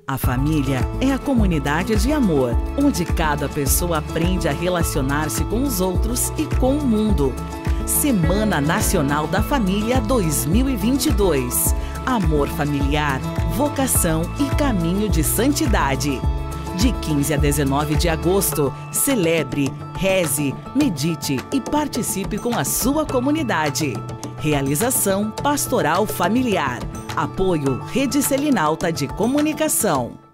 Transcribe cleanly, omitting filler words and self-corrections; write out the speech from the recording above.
A família é a comunidade de amor, onde cada pessoa aprende a relacionar-se com os outros e com o mundo. Semana Nacional da Família 2022. Amor familiar, vocação e caminho de santidade. De 15 a 19 de agosto, celebre, reze, medite e participe com a sua comunidade. Realização Pastoral Familiar. Apoio Rede Selinalta de Comunicação.